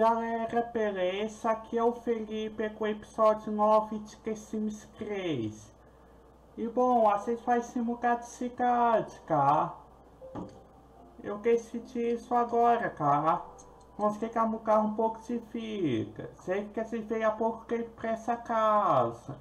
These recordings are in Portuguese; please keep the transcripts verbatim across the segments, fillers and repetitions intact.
galera, beleza? Aqui é o Felipe com o episódio nove de The Sims três. E bom, vocês fazem mudar de cidade, tá? Eu decidi isso agora, cara. Vamos ter que mudar um pouco de vida. Sei que vocês veio há pouco tempo pra essa casa.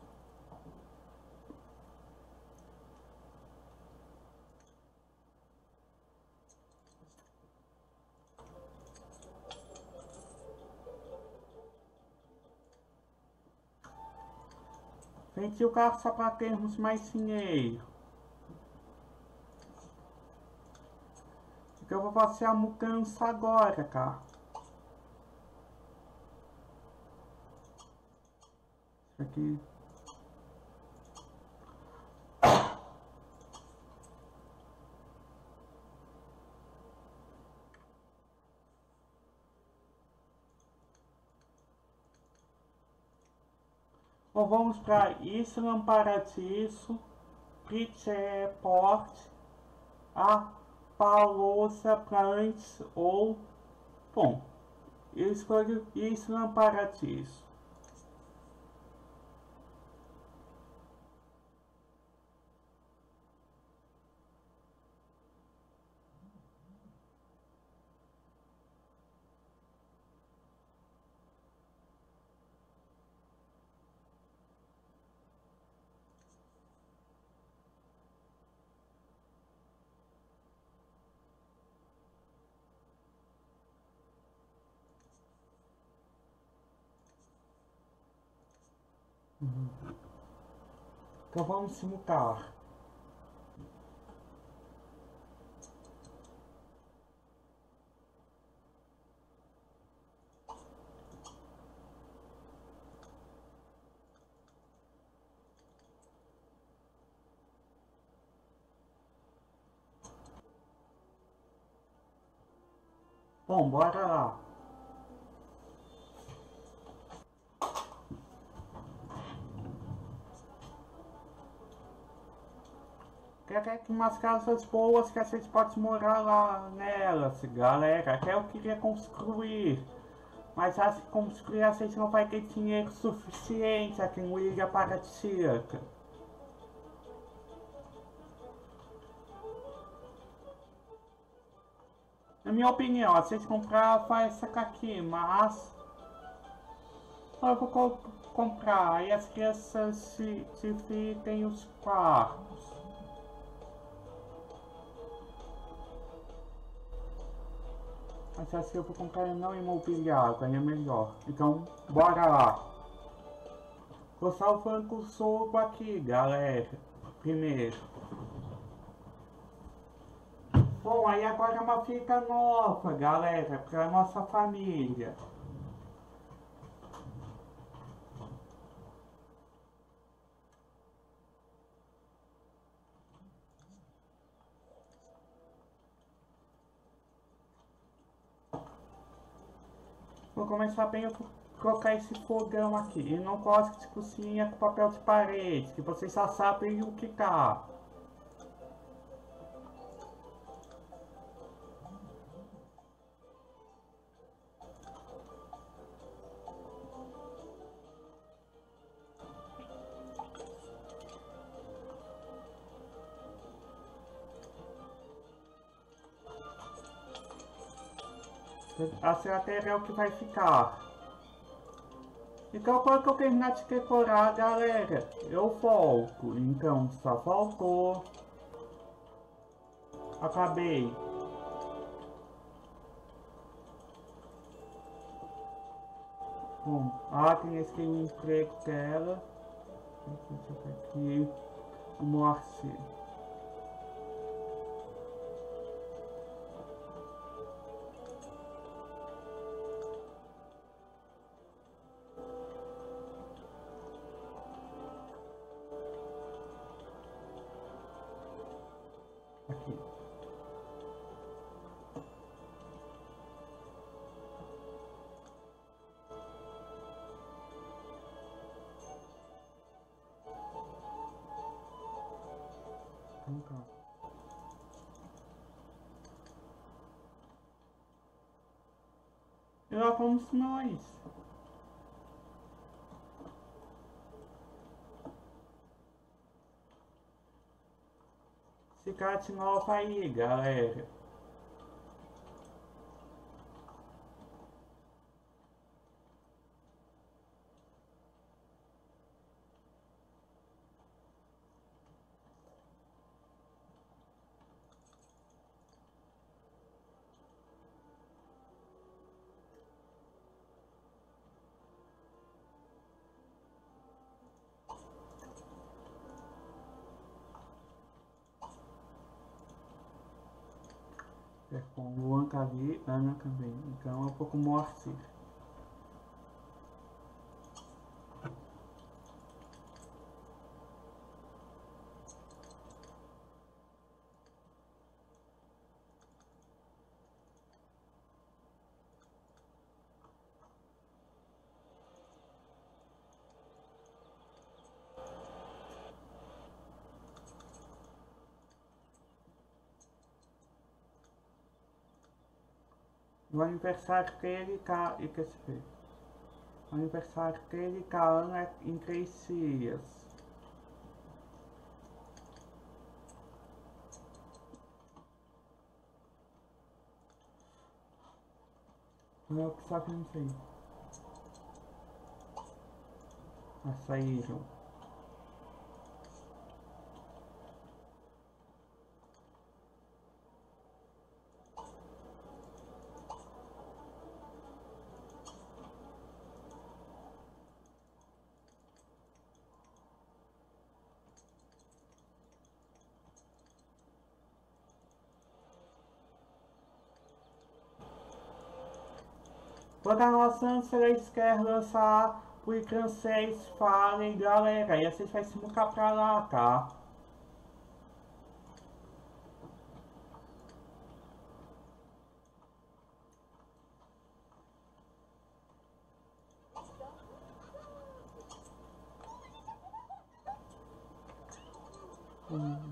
Vendi o carro só pra termos mais dinheiro. Porque eu vou fazer a mudança agora, cara. Isso aqui. Ou vamos para Island Paradiso, Bridgeport, a Palousa para antes ou... Bom, eu escolho Island Paradiso. Uhum. Então vamos simular. Bom, bora lá. Quer que umas casas boas que a gente pode morar lá nelas, galera. Até eu queria construir. Mas acho que construir a gente não vai ter dinheiro suficiente aqui no Ilha Paradisíaca. Na minha opinião, a gente comprava essa aqui, mas eu vou co comprar e as crianças se dividem os quartos. Mas acho que eu vou comprar não imobiliário, aí é melhor. Então, bora lá. Vou salvando o jogo aqui, galera. Primeiro. Bom, aí agora é uma fita nova, galera, pra nossa família. Vou começar bem, eu vou colocar esse fogão aqui. E não gosto de cozinha com papel de parede, que vocês já sabem o que tá. A geladeira é o que vai ficar. Então quando eu terminar de decorar, galera, eu volto. Então só voltou. Acabei. Bom, ah, tem esse emprego dela. Aqui, o Morse. Aqui. E lá vamos nós. Cidade nova aí, galera. É com o Luan ali, Ana também. Então é um pouco morte. O aniversário dele tá. E quer dizer, o aniversário dele e a Ana é em três dias. Não é o que sabemos aí. Já saíram. Quando a nossa vocês quer lançar por vocês falem, galera, e vocês vão se mucar pra lá, tá? Hum.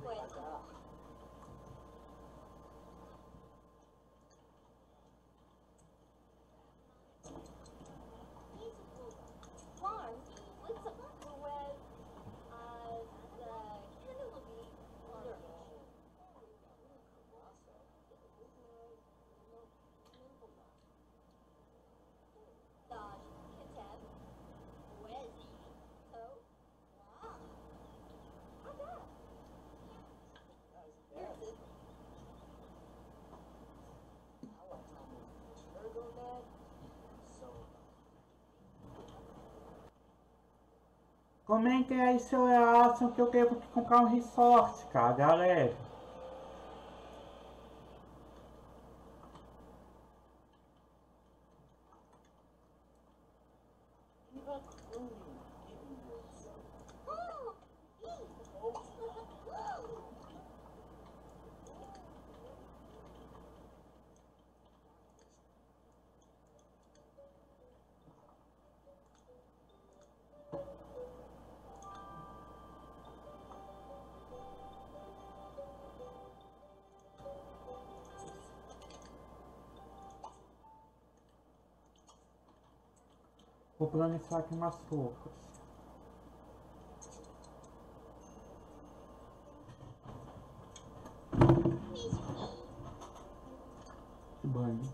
Comentem aí se eu acham que eu devo comprar um resort, cara, galera. Vou planejar aqui umas roupas. Que banho.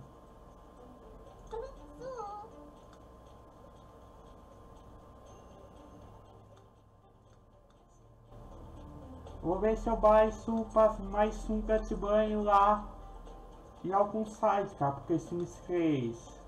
Vou ver se eu baixo mais sunga de banho lá em algum site, tá? Porque esse me fez.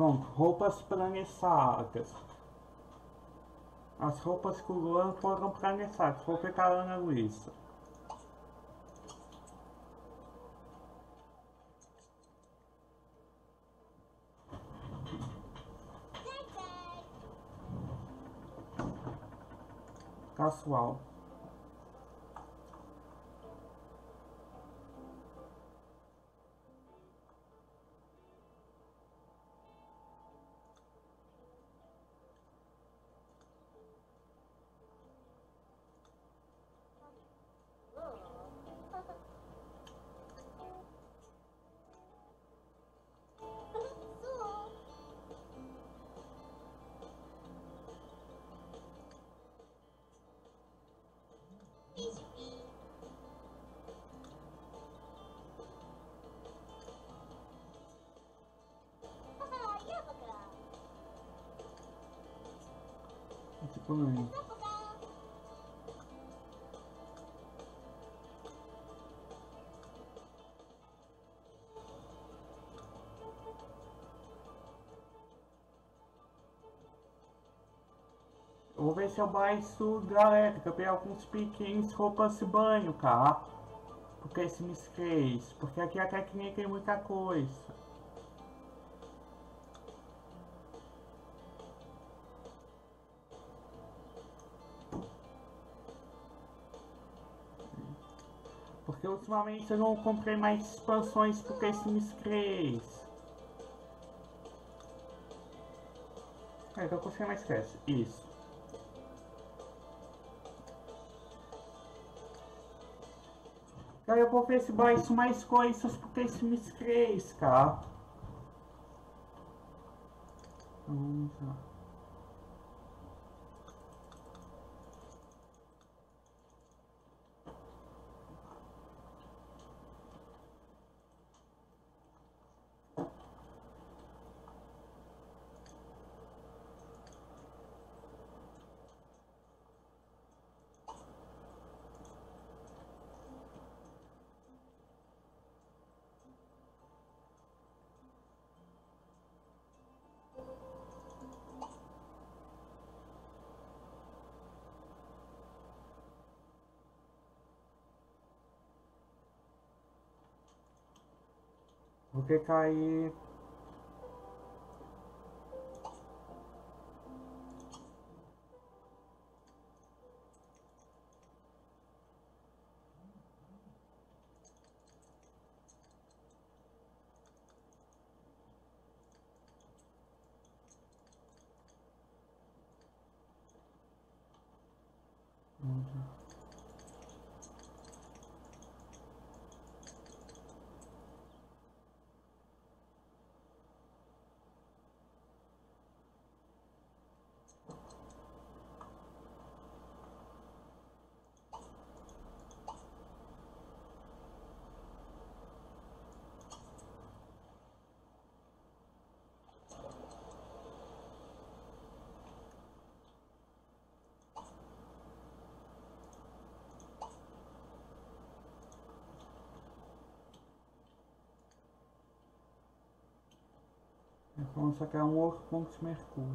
Pronto, roupas planejadas. As roupas que o Luan foram planejadas. Vou pegar a Ana Luísa. Casual. Tipo, eu vou ver se eu baixo, galera, que eu peguei alguns piquinhos, roupas de banho, tá? Porque esse me fez, porque aqui a técnica é muita coisa. Porque ultimamente eu não comprei mais expansões porque esse me fez. É, que eu consegui mais esquece. Isso. Aí eu vou ver se baixo mais coisas porque esse me fez, cara. Vamos lá. Vou clicar aí. Uhum. Vamos sacar um outro ponto de mercúrio.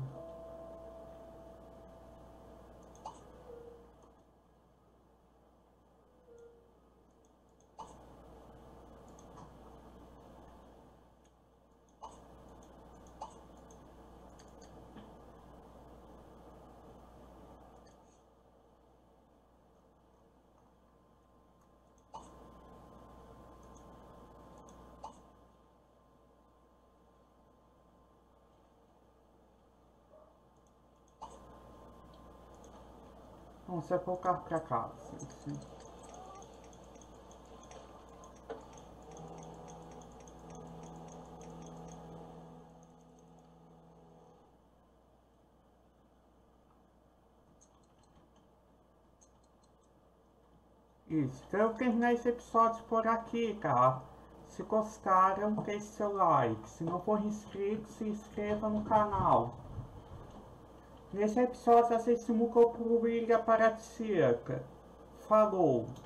Vamos colocar pra cá. Sim, sim. Isso. Então eu terminar esse episódio por aqui, cara. Se gostaram, deixe seu like. Se não for inscrito, se inscreva no canal. Nesse episódio, assistimos com o Ilha Paradisíaca. Falou!